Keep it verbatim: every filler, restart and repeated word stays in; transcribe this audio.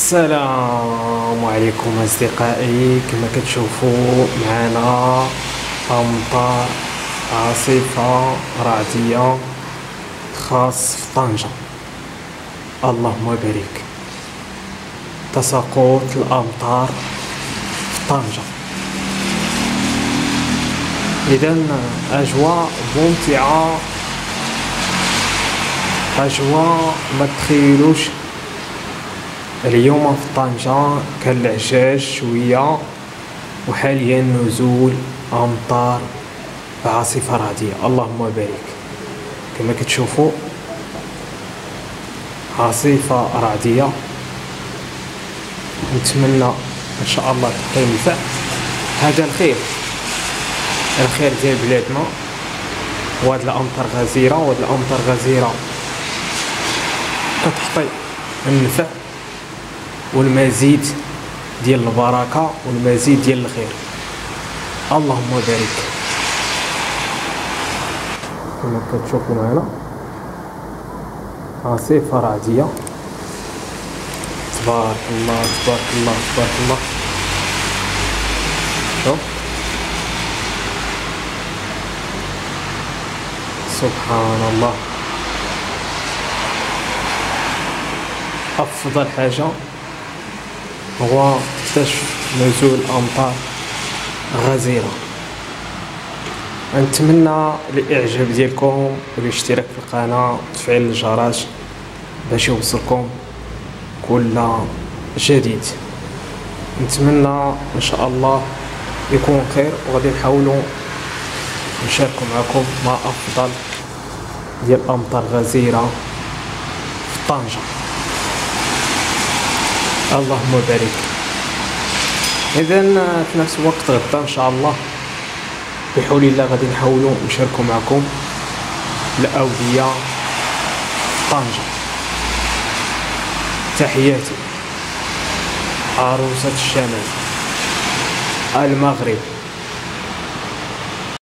السلام عليكم أصدقائي. كما كتشوفوا معنا أمطار عاصفة رعدية خاص في طنجة. اللهم بارك. تساقط الأمطار في طنجة. إذن أجواء ممتعة، أجواء ما تخيلوش. اليوم في طنجة كان العجاج شوية، وحاليا نزول أمطار بعاصفة رعدية. اللهم بارك. كما كتشوفوا عاصفة رعدية. نتمنى ان شاء الله تبقى النفع. هذا الخير الخير ديال بلادنا، وهاد الامطار غزيره وهاد الامطار غزيره كتعطي النفع والمزيد ديال البركه والمزيد ديال الخير. اللهم بارك. كما كتشوفوا معنا عاصفه رعديه. تبارك الله تبارك الله تبارك الله. شوف سبحان الله. أفضل حاجة هو اكتشف نزول أمطار غزيرة. نتمنى الإعجاب ديالكم والاشتراك في القناة وتفعيل الجرس باش يوصلكم كل جديد. نتمنى ان شاء الله يكون خير، وغادي نحاولوا نشاركوا معكم مع افضل ديال الامطار غزيره في طنجه. اللهم بارك. اذا في نفس الوقت غدا ان شاء الله بحول الله غادي نحاولوا نشاركوا معكم الاوديه في طنجه. تحياتي عروسة الشمال المغرب.